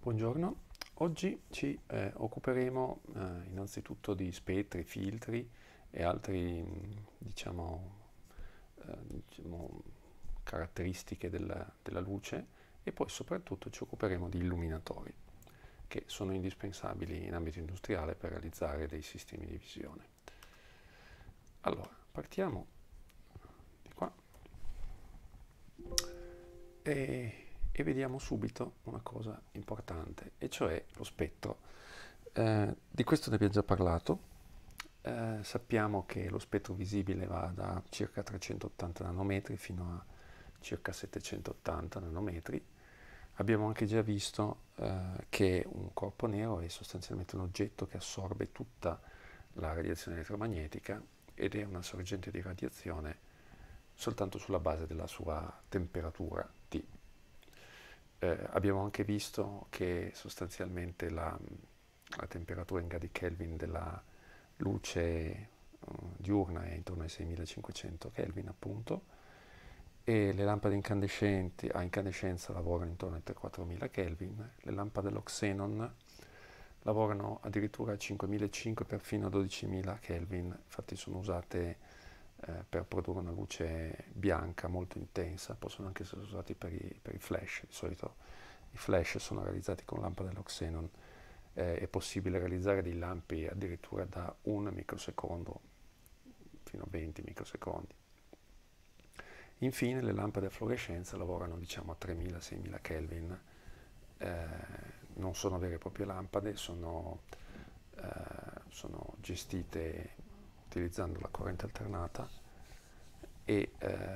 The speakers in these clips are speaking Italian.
Buongiorno, oggi ci occuperemo innanzitutto di spettri, filtri e altri, diciamo, caratteristiche della luce e poi soprattutto ci occuperemo di illuminatori che sono indispensabili in ambito industriale per realizzare dei sistemi di visione. Allora, partiamo di qua e vediamo subito una cosa importante, e cioè lo spettro. Di questo ne abbiamo già parlato. Sappiamo che lo spettro visibile va da circa 380 nanometri fino a circa 780 nanometri. Abbiamo anche già visto che un corpo nero è sostanzialmente un oggetto che assorbe tutta la radiazione elettromagnetica ed è una sorgente di radiazione soltanto sulla base della sua temperatura T. Abbiamo anche visto che sostanzialmente la temperatura in gradi Kelvin della luce diurna è intorno ai 6500 Kelvin appunto, e le lampade incandescenti a incandescenza lavorano intorno ai 3-4000 Kelvin, le lampade allo xenon lavorano addirittura a 5500 perfino a 12000 Kelvin, infatti sono usate per produrre una luce bianca molto intensa, possono anche essere usati per i flash. Di solito i flash sono realizzati con lampade allo xenon. È possibile realizzare dei lampi addirittura da 1 microsecondo fino a 20 microsecondi. Infine le lampade a fluorescenza lavorano diciamo a 3000-6000 Kelvin, non sono vere e proprie lampade, sono gestite utilizzando la corrente alternata e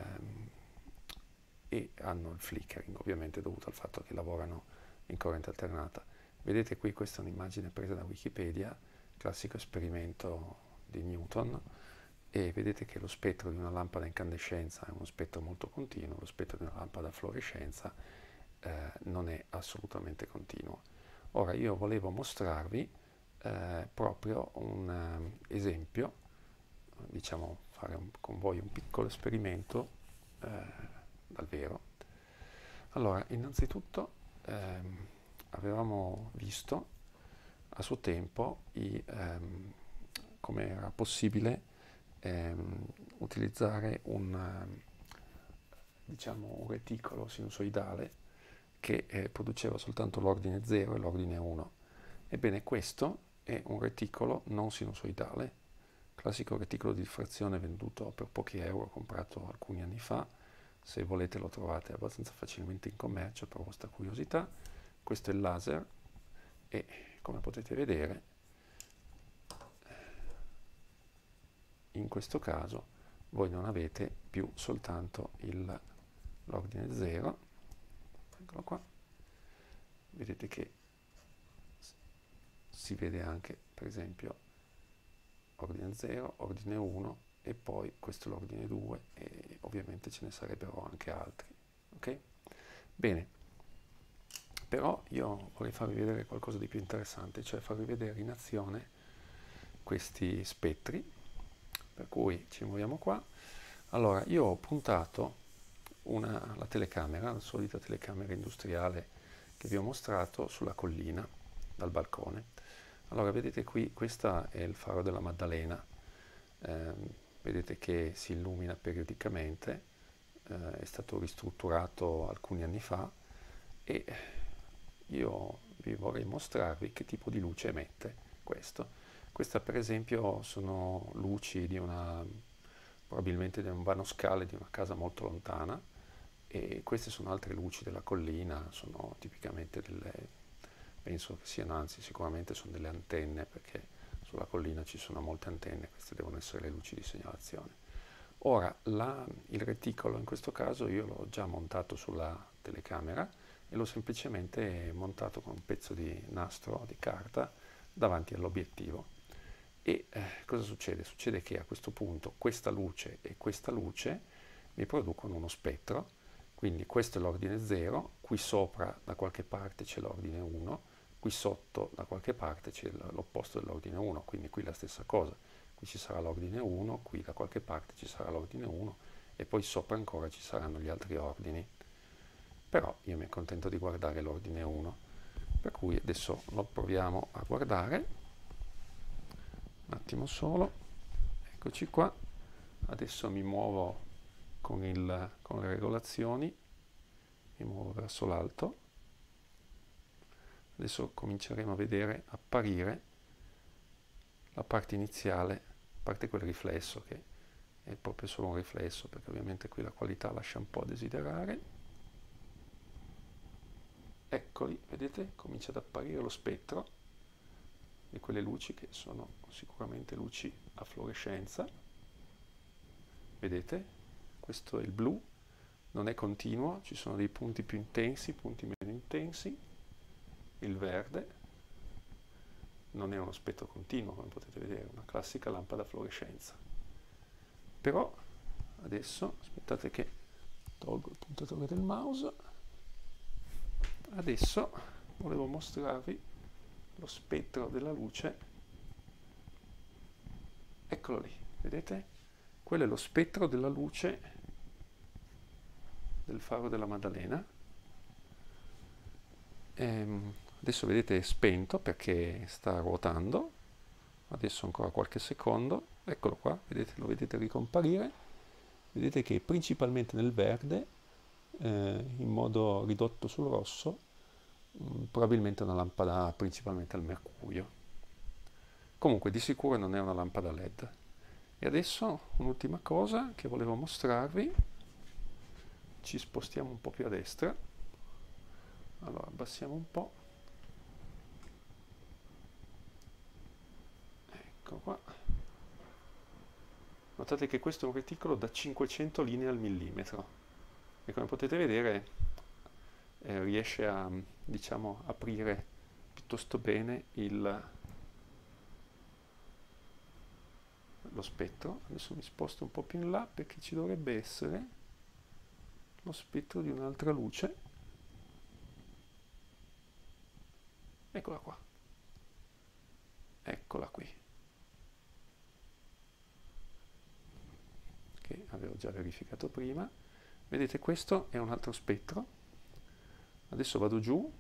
hanno il flickering, ovviamente dovuto al fatto che lavorano in corrente alternata. Vedete qui, questa è un'immagine presa da Wikipedia, classico esperimento di Newton, e vedete che lo spettro di una lampada a incandescenza è uno spettro molto continuo, lo spettro di una lampada a fluorescenza non è assolutamente continuo. Ora io volevo mostrarvi proprio un esempio, diciamo fare con voi un piccolo esperimento dal vero. Allora, innanzitutto avevamo visto a suo tempo come era possibile utilizzare diciamo, un reticolo sinusoidale che produceva soltanto l'ordine 0 e l'ordine 1. Ebbene, questo è un reticolo non sinusoidale, classico reticolo di diffrazione venduto per pochi euro, comprato alcuni anni fa. Se volete lo trovate abbastanza facilmente in commercio per vostra curiosità. Questo è il laser e, come potete vedere, in questo caso voi non avete più soltanto l'ordine 0, eccolo qua, vedete che si vede anche per esempio ordine 0, ordine 1 e poi questo è l'ordine 2 e ovviamente ce ne sarebbero anche altri, ok? Bene, però io vorrei farvi vedere qualcosa di più interessante, cioè farvi vedere in azione questi spettri, per cui ci muoviamo qua. Allora, io ho puntato la telecamera, la solita telecamera industriale che vi ho mostrato, sulla collina, dal balcone. Allora, vedete qui, questo è il faro della Maddalena, vedete che si illumina periodicamente, è stato ristrutturato alcuni anni fa e io vi vorrei mostrarvi che tipo di luce emette questo. Questa per esempio sono luci probabilmente di un vano scale di una casa molto lontana, e queste sono altre luci della collina, sono tipicamente penso che siano, anzi sicuramente sono delle antenne, perché sulla collina ci sono molte antenne, queste devono essere le luci di segnalazione. Ora, il reticolo in questo caso io l'ho già montato sulla telecamera e l'ho semplicemente montato con un pezzo di nastro di carta davanti all'obiettivo. E cosa succede? Succede che a questo punto questa luce e questa luce mi producono uno spettro, quindi questo è l'ordine 0, qui sopra da qualche parte c'è l'ordine 1, qui sotto da qualche parte c'è l'opposto dell'ordine 1, quindi qui la stessa cosa, qui ci sarà l'ordine 1, qui da qualche parte ci sarà l'ordine 1 e poi sopra ancora ci saranno gli altri ordini. Però io mi accontento di guardare l'ordine 1 Per cui adesso lo proviamo a guardare, un attimo solo, eccoci qua, adesso mi muovo con le regolazioni, mi muovo verso l'alto, adesso cominceremo a vedere apparire la parte iniziale, a parte quel riflesso che è proprio solo un riflesso, perché ovviamente qui la qualità lascia un po' a desiderare. Eccoli, vedete? Comincia ad apparire lo spettro di quelle luci che sono sicuramente luci a fluorescenza. Vedete? Questo è il blu, non è continuo, ci sono dei punti più intensi, punti meno intensi. Il verde non è uno spettro continuo, come potete vedere, è una classica lampada a fluorescenza. Però adesso, aspettate che tolgo il puntatore del mouse, adesso volevo mostrarvi lo spettro della luce. Eccolo lì, vedete? Quello è lo spettro della luce del faro della Maddalena. Adesso vedete è spento perché sta ruotando, adesso ancora qualche secondo, eccolo qua, vedete, lo vedete ricomparire, vedete che principalmente nel verde, in modo ridotto sul rosso, probabilmente è una lampada principalmente al mercurio. Comunque di sicuro non è una lampada LED. E adesso un'ultima cosa che volevo mostrarvi, ci spostiamo un po' più a destra, allora abbassiamo un po', ecco qua, notate che questo è un reticolo da 500 linee al millimetro e come potete vedere riesce a, diciamo, aprire piuttosto bene lo spettro. Adesso mi sposto un po' più in là perché ci dovrebbe essere lo spettro di un'altra luce. Eccola qua, eccola qui, che avevo già verificato prima. Vedete, questo è un altro spettro. Adesso vado giù,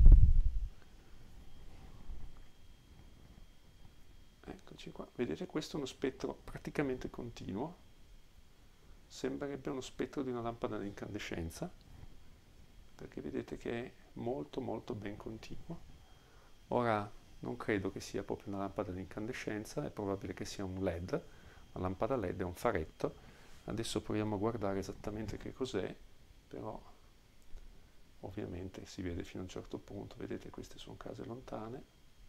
eccoci qua, vedete, questo è uno spettro praticamente continuo, sembrerebbe uno spettro di una lampada ad incandescenza, perché vedete che è molto molto ben continuo. Ora non credo che sia proprio una lampada ad incandescenza, è probabile che sia un LED, una lampada LED è un faretto. Adesso proviamo a guardare esattamente che cos'è, però ovviamente si vede fino a un certo punto, vedete queste sono case lontane,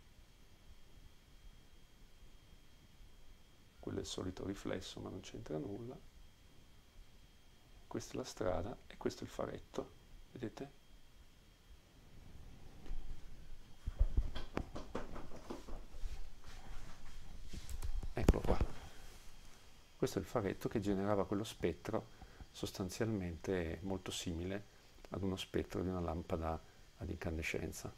quello è il solito riflesso ma non c'entra nulla, questa è la strada e questo è il faretto, vedete? Eccolo qua. Questo è il faretto che generava quello spettro sostanzialmente molto simile ad uno spettro di una lampada ad incandescenza.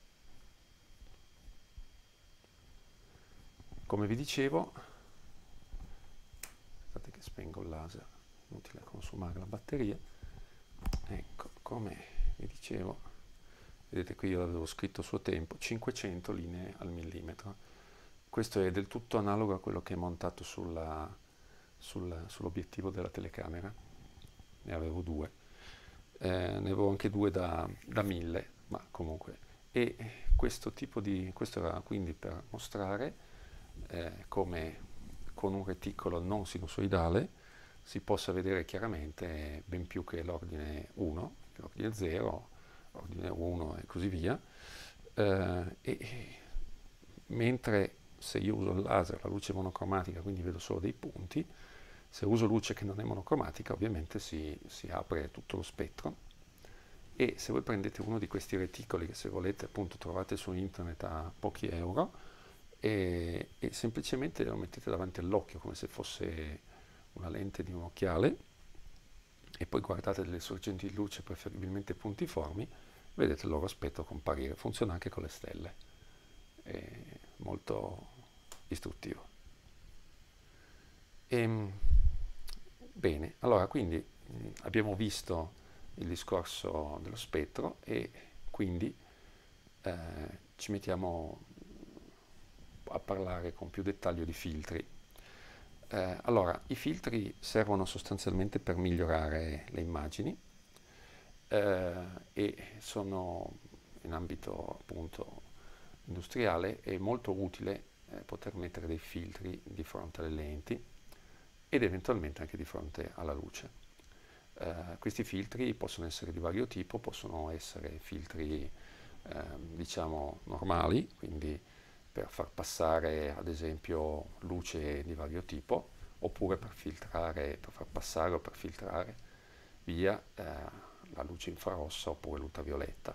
Come vi dicevo, aspettate che spengo il laser, inutile consumare la batteria. Ecco, come vi dicevo, vedete qui io l'avevo scritto a suo tempo, 500 linee al millimetro. Questo è del tutto analogo a quello che è montato sull'obiettivo della telecamera. Ne avevo due, ne avevo anche due da 1000, ma comunque. E questo era quindi per mostrare come con un reticolo non sinusoidale si possa vedere chiaramente ben più che l'ordine 1, l'ordine 0, l'ordine 1 e così via. Mentre se io uso il laser, la luce monocromatica, quindi vedo solo dei punti, se uso luce che non è monocromatica ovviamente si apre tutto lo spettro. E se voi prendete uno di questi reticoli che se volete appunto trovate su internet a pochi euro e semplicemente lo mettete davanti all'occhio come se fosse una lente di un occhiale e poi guardate delle sorgenti di luce preferibilmente puntiformi, vedete il loro spettro comparire. Funziona anche con le stelle, è molto istruttivo. Bene, allora quindi abbiamo visto il discorso dello spettro e quindi ci mettiamo a parlare con più dettaglio di filtri. Allora, i filtri servono sostanzialmente per migliorare le immagini e sono in ambito appunto industriale è molto utile poter mettere dei filtri di fronte alle lenti ed eventualmente anche di fronte alla luce. Questi filtri possono essere di vario tipo, possono essere filtri diciamo normali, quindi per far passare ad esempio luce di vario tipo, oppure per filtrare, per far passare o per filtrare via la luce infrarossa oppure l'ultravioletta.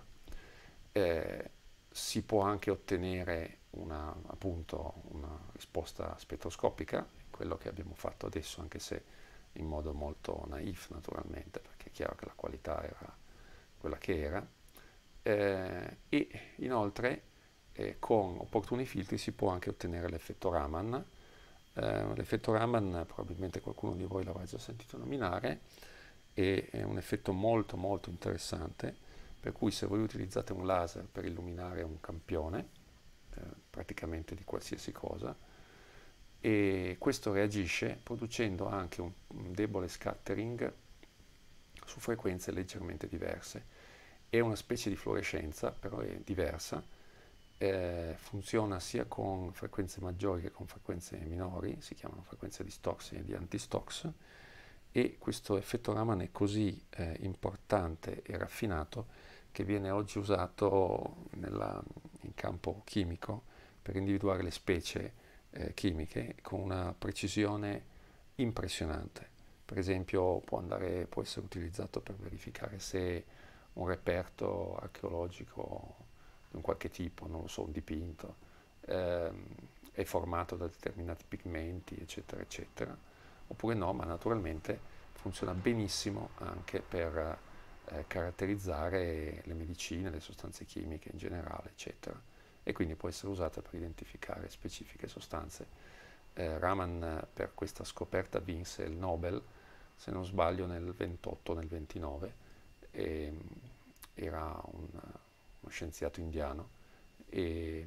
Si può anche ottenere appunto una risposta spettroscopica, quello che abbiamo fatto adesso, anche se in modo molto naif naturalmente, perché è chiaro che la qualità era quella che era. E inoltre con opportuni filtri si può anche ottenere l'effetto Raman. L'effetto Raman probabilmente qualcuno di voi l'avrà già sentito nominare, è un effetto molto molto interessante, per cui se voi utilizzate un laser per illuminare un campione, praticamente di qualsiasi cosa, e questo reagisce producendo anche un debole scattering su frequenze leggermente diverse. È una specie di fluorescenza, però è diversa, funziona sia con frequenze maggiori che con frequenze minori, si chiamano frequenze di Stokes e di anti-Stokes, e questo effetto Raman è così importante e raffinato che viene oggi usato in campo chimico per individuare le specie chimiche con una precisione impressionante. Per esempio può essere utilizzato per verificare se un reperto archeologico di un qualche tipo, non lo so, un dipinto, è formato da determinati pigmenti, eccetera, eccetera, oppure no, ma naturalmente funziona benissimo anche per caratterizzare le medicine, le sostanze chimiche in generale, eccetera, e quindi può essere usata per identificare specifiche sostanze. Raman per questa scoperta vinse il Nobel, se non sbaglio, nel 28 o nel 29, e, era uno scienziato indiano e,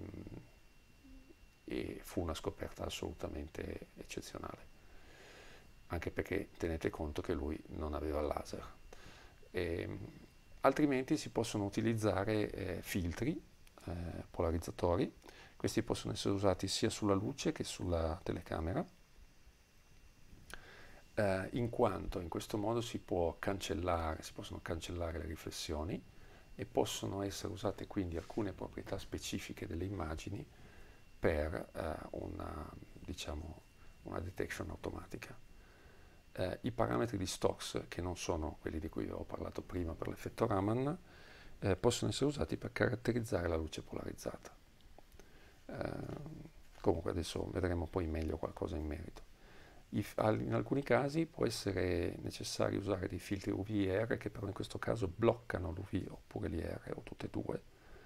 e fu una scoperta assolutamente eccezionale, anche perché tenete conto che lui non aveva il laser. E, altrimenti si possono utilizzare filtri polarizzatori. Questi possono essere usati sia sulla luce che sulla telecamera, in quanto in questo modo si possono cancellare le riflessioni e possono essere usate quindi alcune proprietà specifiche delle immagini per diciamo, una detection automatica. I parametri di Stokes, che non sono quelli di cui ho parlato prima per l'effetto Raman, possono essere usati per caratterizzare la luce polarizzata. Comunque adesso vedremo poi meglio qualcosa in merito. In alcuni casi può essere necessario usare dei filtri UV e R che però in questo caso bloccano l'UV oppure l'IR o tutte e due,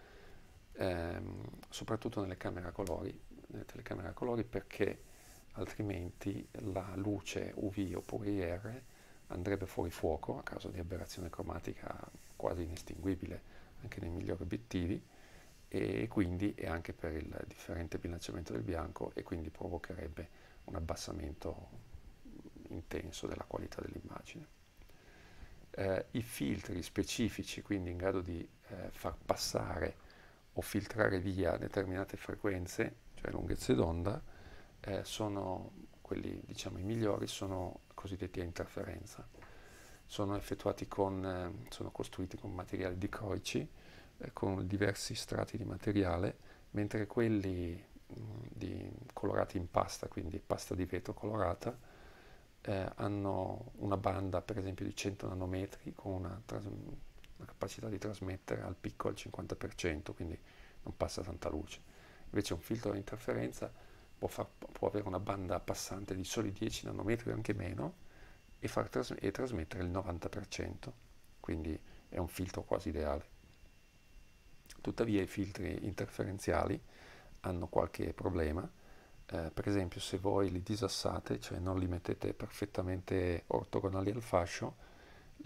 soprattutto nelle telecamere a colori, perché altrimenti la luce UV oppure IR andrebbe fuori fuoco a causa di aberrazione cromatica quasi inestinguibile anche nei migliori obiettivi, e quindi è anche per il differente bilanciamento del bianco, e quindi provocherebbe un abbassamento intenso della qualità dell'immagine. I filtri specifici, quindi in grado di far passare o filtrare via determinate frequenze, cioè lunghezze d'onda, sono quelli, diciamo, i migliori, sono cosiddetti a interferenza. Sono costruiti con materiali dichroici, con diversi strati di materiale, mentre quelli colorati in pasta, quindi pasta di vetro colorata, hanno una banda per esempio di 100 nanometri con una capacità di trasmettere al picco al 50%, quindi non passa tanta luce. Invece un filtro di interferenza può avere una banda passante di soli 10 nanometri o anche meno e trasmettere il 90%, quindi è un filtro quasi ideale. Tuttavia i filtri interferenziali hanno qualche problema. Per esempio, se voi li disassate, cioè non li mettete perfettamente ortogonali al fascio,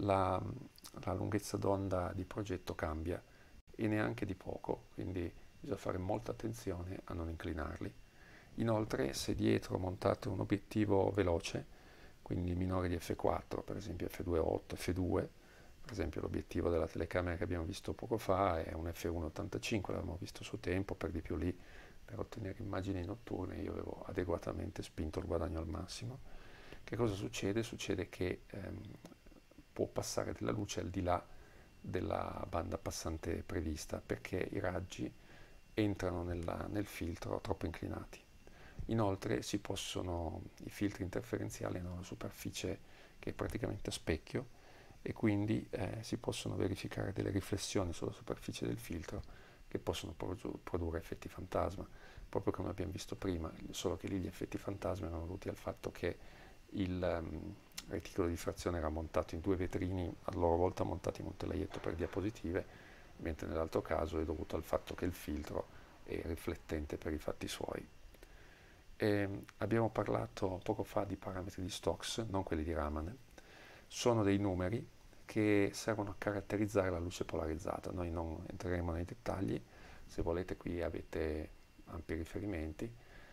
la lunghezza d'onda di progetto cambia, e neanche di poco, quindi bisogna da fare molta attenzione a non inclinarli. Inoltre, se dietro montate un obiettivo veloce, quindi minore di f4, per esempio f2.8, f2, per esempio l'obiettivo della telecamera che abbiamo visto poco fa è un f1.85, l'abbiamo visto a suo tempo, per di più lì per ottenere immagini notturne io avevo adeguatamente spinto il guadagno al massimo. Che cosa succede? Succede che può passare della luce al di là della banda passante prevista perché i raggi entrano nel filtro troppo inclinati. Inoltre i filtri interferenziali hanno una superficie che è praticamente a specchio e quindi si possono verificare delle riflessioni sulla superficie del filtro che possono produrre effetti fantasma, proprio come abbiamo visto prima, solo che lì gli effetti fantasma erano dovuti al fatto che il reticolo di diffrazione era montato in due vetrini a loro volta montati in un telaietto per diapositive, mentre nell'altro caso è dovuto al fatto che il filtro è riflettente per i fatti suoi. Abbiamo parlato poco fa di parametri di Stokes, non quelli di Raman. Sono dei numeri che servono a caratterizzare la luce polarizzata. Noi non entreremo nei dettagli, se volete qui avete ampi riferimenti.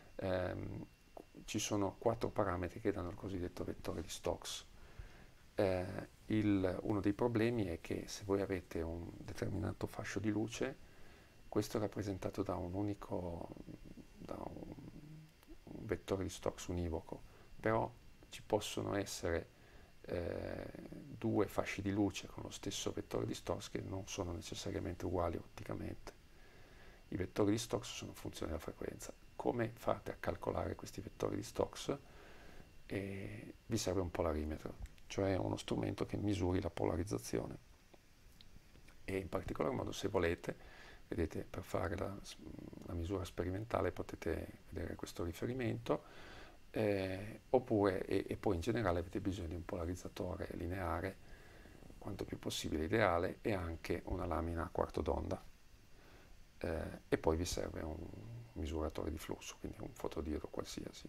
Ci sono 4 parametri che danno il cosiddetto vettore di Stokes. Uno dei problemi è che se voi avete un determinato fascio di luce, questo è rappresentato da un vettore di Stokes univoco, però ci possono essere due fasci di luce con lo stesso vettore di Stokes che non sono necessariamente uguali otticamente. I vettori di Stokes sono funzioni della frequenza. Come fate a calcolare questi vettori di Stokes? Vi serve un polarimetro, cioè uno strumento che misuri la polarizzazione. E in particolar modo, se volete, vedete, per fare la misura sperimentale potete vedere questo riferimento, e poi in generale avete bisogno di un polarizzatore lineare, quanto più possibile ideale, e anche una lamina a quarto d'onda. E poi vi serve un misuratore di flusso, quindi un fotodiodo qualsiasi.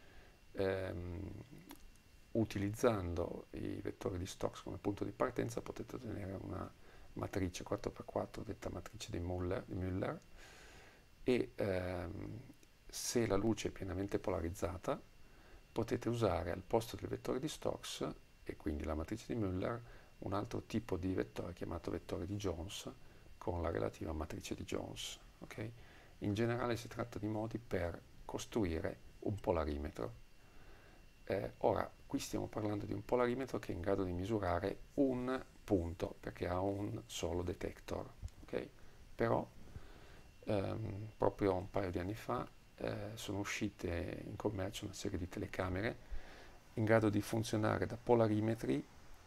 Utilizzando i vettori di Stokes come punto di partenza potete ottenere una matrice 4x4 detta matrice di Müller e se la luce è pienamente polarizzata potete usare al posto del vettore di Stokes e quindi la matrice di Müller un altro tipo di vettore chiamato vettore di Jones con la relativa matrice di Jones. Okay? In generale si tratta di modi per costruire un polarimetro. Ora, qui stiamo parlando di un polarimetro che è in grado di misurare un punto, perché ha un solo detector. Okay? Però, proprio un paio di anni fa, sono uscite in commercio una serie di telecamere in grado di funzionare da polarimetri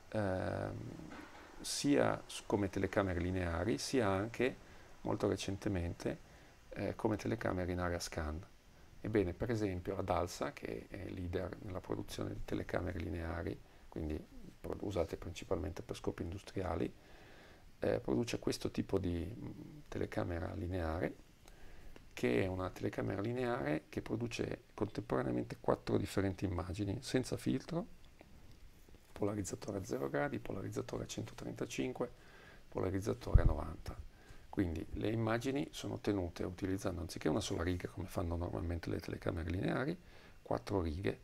sia come telecamere lineari, sia anche, molto recentemente, come telecamere in area scan. Ebbene, per esempio, la DALSA, che è leader nella produzione di telecamere lineari, quindi usate principalmente per scopi industriali, produce questo tipo di telecamera lineare, che è una telecamera lineare che produce contemporaneamente 4 differenti immagini, senza filtro, polarizzatore a 0 gradi, polarizzatore a 135, polarizzatore a 90. Quindi le immagini sono tenute utilizzando anziché una sola riga come fanno normalmente le telecamere lineari, 4 righe,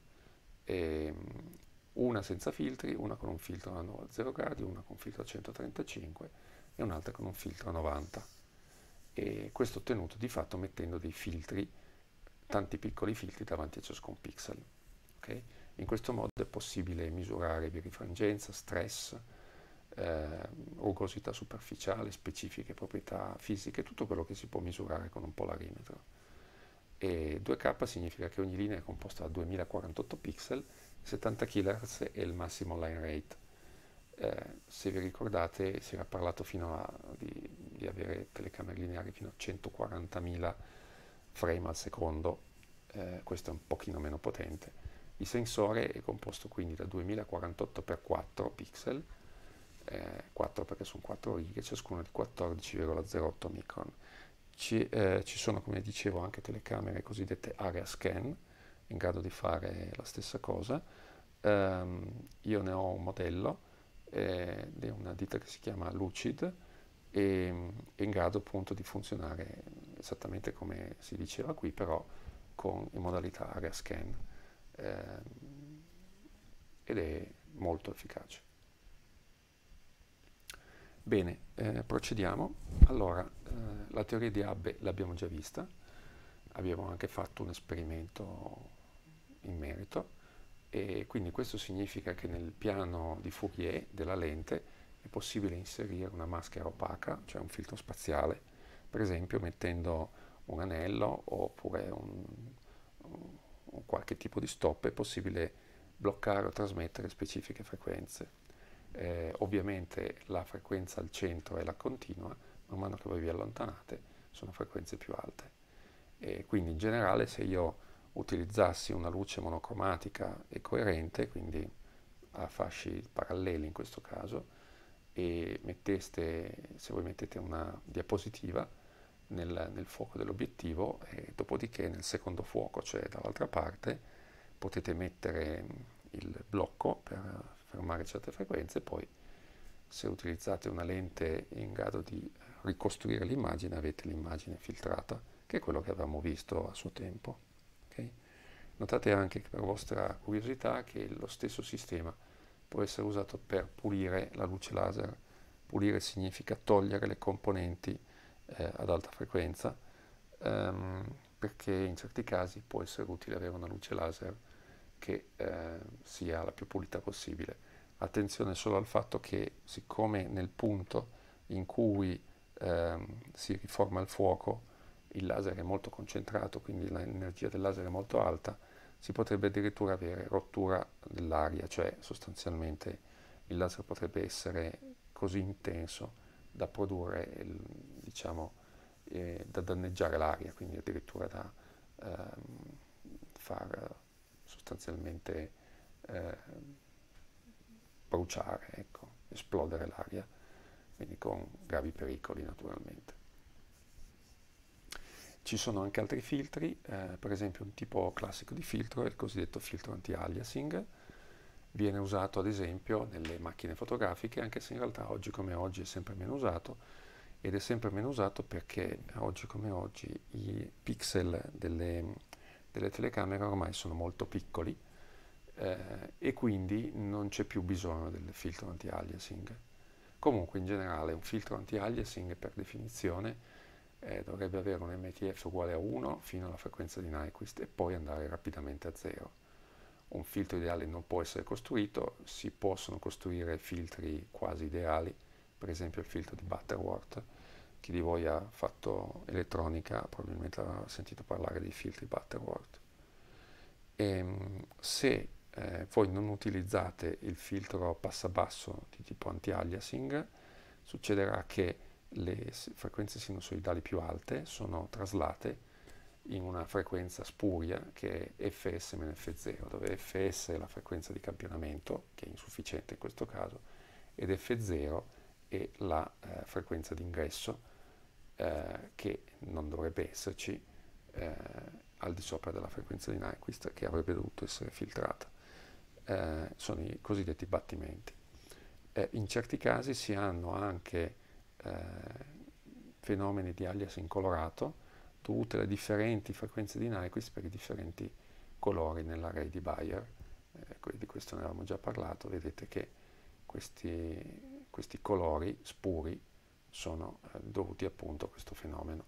una senza filtri, una con un filtro a 0 gradi, una con un filtro a 135 e un'altra con un filtro a 90. E questo ottenuto di fatto mettendo dei filtri, tanti piccoli filtri davanti a ciascun pixel. Okay? In questo modo è possibile misurare birefrangenza, stress, rugosità superficiale, specifiche proprietà fisiche, tutto quello che si può misurare con un polarimetro. E 2K significa che ogni linea è composta da 2048 pixel, 70 kHz è il massimo line rate. Se vi ricordate si era parlato di avere telecamere lineari fino a 140.000 frame al secondo, questo è un pochino meno potente. Il sensore è composto quindi da 2048x4 pixel, 4 perché sono 4 righe, ciascuno di 14,08 micron. Ci sono, come dicevo, anche telecamere cosiddette area scan, in grado di fare la stessa cosa. Io ne ho un modello, ed è una ditta che si chiama Lucid, e è in grado appunto di funzionare esattamente come si diceva qui, però in modalità area scan, ed è molto efficace. Bene, procediamo. Allora, la teoria di Abbe l'abbiamo già vista, abbiamo anche fatto un esperimento in merito, e quindi questo significa che nel piano di Fourier della lente è possibile inserire una maschera opaca, cioè un filtro spaziale, per esempio mettendo un anello oppure un qualche tipo di stop. È possibile bloccare o trasmettere specifiche frequenze. Ovviamente la frequenza al centro è la continua, man mano che voi vi allontanate sono frequenze più alte. E quindi in generale, se io utilizzassi una luce monocromatica e coerente, quindi a fasci paralleli in questo caso, e se voi mettete una diapositiva nel fuoco dell'obiettivo, e dopodiché nel secondo fuoco, cioè dall'altra parte, potete mettere il blocco per fermare certe frequenze. Poi, se utilizzate una lente in grado di ricostruire l'immagine, avete l'immagine filtrata, che è quello che avevamo visto a suo tempo. Okay? Notate anche, per vostra curiosità, che lo stesso sistema può essere usato per pulire la luce laser. Pulire significa togliere le componenti ad alta frequenza, perché in certi casi può essere utile avere una luce laser che sia la più pulita possibile. Attenzione solo al fatto che, siccome nel punto in cui si riforma il fuoco il laser è molto concentrato, quindi l'energia del laser è molto alta, si potrebbe addirittura avere rottura dell'aria, cioè sostanzialmente il laser potrebbe essere così intenso da produrre, diciamo, da danneggiare l'aria, quindi addirittura da far sostanzialmente eh, bruciare, ecco, esplodere l'aria, quindi con gravi pericoli naturalmente. Ci sono anche altri filtri, per esempio un tipo classico di filtro è il cosiddetto filtro anti-aliasing. Viene usato ad esempio nelle macchine fotografiche, anche se in realtà oggi come oggi è sempre meno usato, ed è sempre meno usato perché oggi come oggi i pixel delle telecamere ormai sono molto piccoli, e quindi non c'è più bisogno del filtro anti-aliasing. Comunque in generale un filtro anti-aliasing per definizione dovrebbe avere un MTF uguale a 1 fino alla frequenza di Nyquist e poi andare rapidamente a 0. Un filtro ideale non può essere costruito, si possono costruire filtri quasi ideali, per esempio il filtro di Butterworth. Chi di voi ha fatto elettronica probabilmente avrà sentito parlare dei filtri Butterworth. Se voi non utilizzate il filtro passabasso di tipo anti-aliasing, succederà che le frequenze sinusoidali più alte sono traslate in una frequenza spuria che è fs-f0, dove fs è la frequenza di campionamento, che è insufficiente in questo caso, ed f0 è la frequenza di ingresso, che non dovrebbe esserci al di sopra della frequenza di Nyquist, che avrebbe dovuto essere filtrata. Sono i cosiddetti battimenti. In certi casi si hanno anche fenomeni di aliasing colorato dovute alle differenti frequenze di Nyquist per i differenti colori nell'array di Bayer. Di questo ne avevamo già parlato. Vedete che questi colori spuri sono dovuti appunto a questo fenomeno.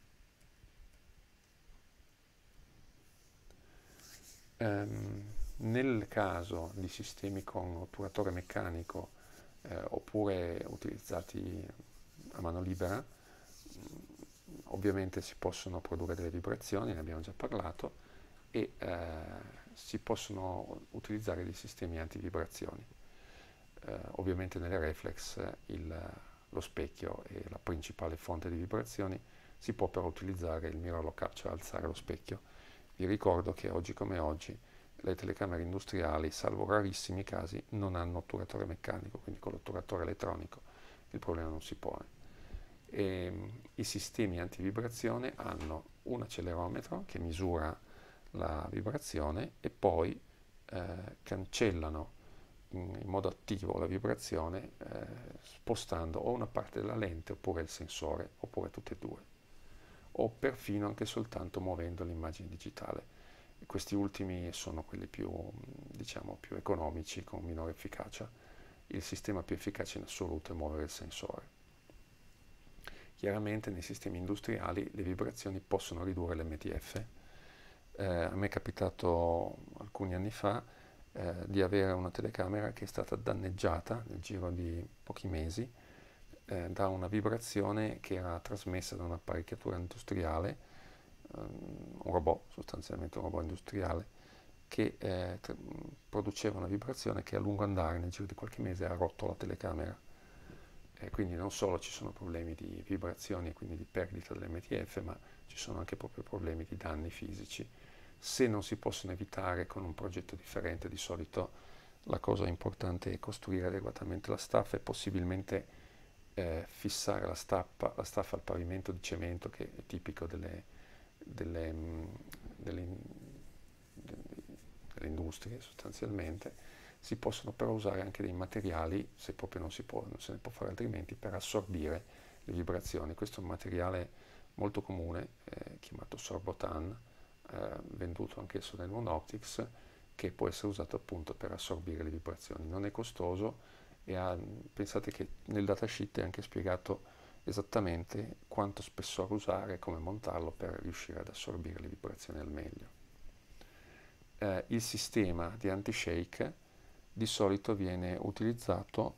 Nel caso di sistemi con otturatore meccanico oppure utilizzati a mano libera, ovviamente si possono produrre delle vibrazioni, ne abbiamo già parlato, e si possono utilizzare dei sistemi antivibrazioni. Ovviamente nelle reflex lo specchio è la principale fonte di vibrazioni, si può però utilizzare il mirror lock-up, cioè alzare lo specchio. Vi ricordo che oggi come oggi le telecamere industriali, salvo rarissimi casi, non hanno otturatore meccanico, quindi con l'otturatore elettronico il problema non si pone. I sistemi antivibrazione hanno un accelerometro che misura la vibrazione e poi cancellano in modo attivo la vibrazione spostando o una parte della lente oppure il sensore oppure tutte e due. o perfino anche soltanto muovendo l'immagine digitale. E questi ultimi sono quelli più, diciamo, più economici, con minore efficacia. Il sistema più efficace in assoluto è muovere il sensore. Chiaramente nei sistemi industriali le vibrazioni possono ridurre l'MTF. A me è capitato alcuni anni fa di avere una telecamera che è stata danneggiata nel giro di pochi mesi da una vibrazione che era trasmessa da un'apparecchiatura industriale, un robot, sostanzialmente un robot industriale, che produceva una vibrazione che a lungo andare, nel giro di qualche mese, ha rotto la telecamera. Quindi non solo ci sono problemi di vibrazioni e quindi di perdita dell'MTF, ma ci sono anche proprio problemi di danni fisici. Se non si possono evitare con un progetto differente, di solito la cosa importante è costruire adeguatamente la staffa e possibilmente fissare la staffa al pavimento di cemento, che è tipico delle, delle, delle industrie sostanzialmente. Si possono però usare anche dei materiali, se proprio non se ne può fare altrimenti, per assorbire le vibrazioni. Questo è un materiale molto comune, chiamato Sorbotan, venduto anch'esso nel Monoptics, che può essere usato appunto per assorbire le vibrazioni. Non è costoso e pensate che nel datasheet è anche spiegato esattamente quanto spessore usare e come montarlo per riuscire ad assorbire le vibrazioni al meglio. Il sistema di anti-shake di solito viene utilizzato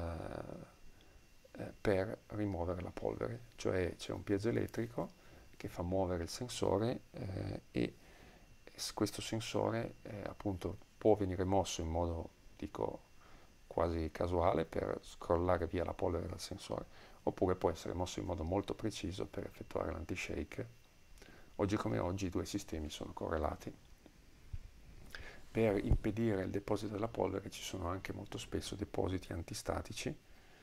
per rimuovere la polvere, cioè c'è un piezoelettrico che fa muovere il sensore e questo sensore appunto può venire mosso in modo, dico, quasi casuale per scrollare via la polvere dal sensore, oppure può essere mosso in modo molto preciso per effettuare l'anti-shake. Oggi come oggi i due sistemi sono correlati. Per impedire il deposito della polvere ci sono anche molto spesso depositi antistatici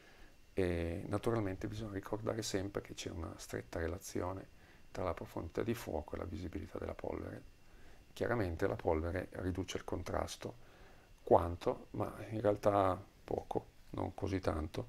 e naturalmente bisogna ricordare sempre che c'è una stretta relazione tra la profondità di fuoco e la visibilità della polvere. Chiaramente la polvere riduce il contrasto, quanto, ma in realtà poco, non così tanto.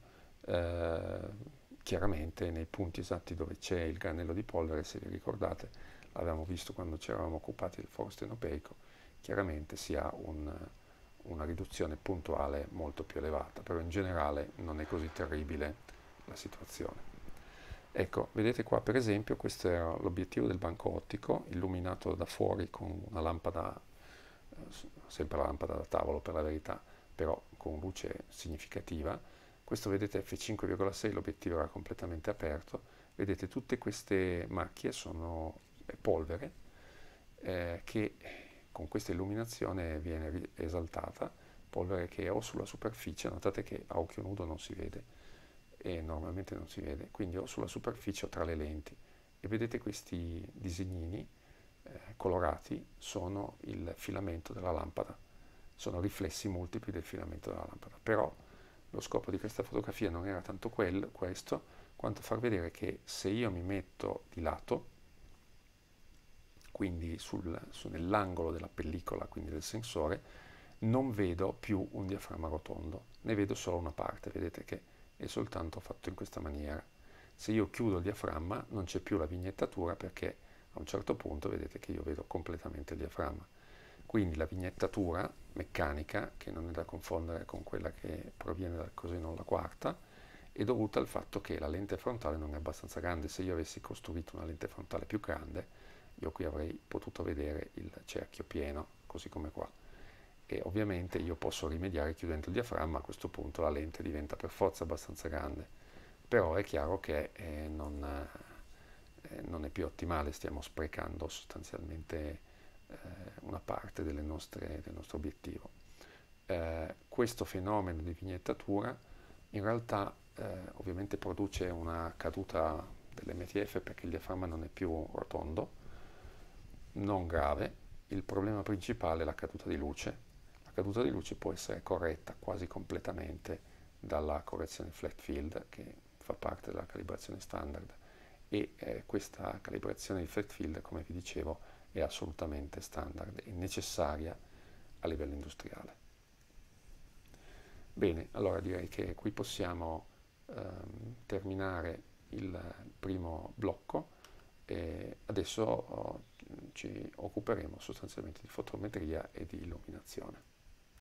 Chiaramente nei punti esatti dove c'è il granello di polvere, se vi ricordate, l'avevamo visto quando ci eravamo occupati del foro stenopeico, chiaramente si ha una riduzione puntuale molto più elevata, però in generale non è così terribile la situazione. Ecco, vedete qua per esempio questo era l'obiettivo del banco ottico, illuminato da fuori con una lampada, sempre la lampada da tavolo per la verità, però con luce significativa. Questo vedete f5,6, l'obiettivo era completamente aperto, vedete tutte queste macchie sono polvere che con questa illuminazione viene esaltata, polvere che è o sulla superficie, notate che a occhio nudo non si vede e normalmente non si vede, quindi o sulla superficie o tra le lenti. E vedete questi disegnini colorati sono il filamento della lampada, sono riflessi multipli del filamento della lampada. Però lo scopo di questa fotografia non era tanto questo, quanto far vedere che se io mi metto di lato, quindi nell'angolo della pellicola, quindi del sensore, non vedo più un diaframma rotondo, ne vedo solo una parte, vedete che è soltanto fatto in questa maniera. Se io chiudo il diaframma non c'è più la vignettatura perché a un certo punto vedete che io vedo completamente il diaframma. Quindi la vignettatura meccanica, che non è da confondere con quella che proviene dal coseno alla quarta, è dovuta al fatto che la lente frontale non è abbastanza grande. Se io avessi costruito una lente frontale più grande, io qui avrei potuto vedere il cerchio pieno, così come qua. E ovviamente io posso rimediare chiudendo il diaframma, a questo punto la lente diventa per forza abbastanza grande. Però è chiaro che non è più ottimale, stiamo sprecando sostanzialmente una parte del nostro obiettivo. Questo fenomeno di vignettatura in realtà ovviamente produce una caduta dell'MTF perché il diaframma non è più rotondo, non grave. Il problema principale è la caduta di luce. La caduta di luce può essere corretta quasi completamente dalla correzione flat field, che fa parte della calibrazione standard, e questa calibrazione di flat field, come vi dicevo, è assolutamente standard e necessaria a livello industriale. Bene, allora direi che qui possiamo terminare il primo blocco E adesso ci occuperemo sostanzialmente di fotometria e di illuminazione.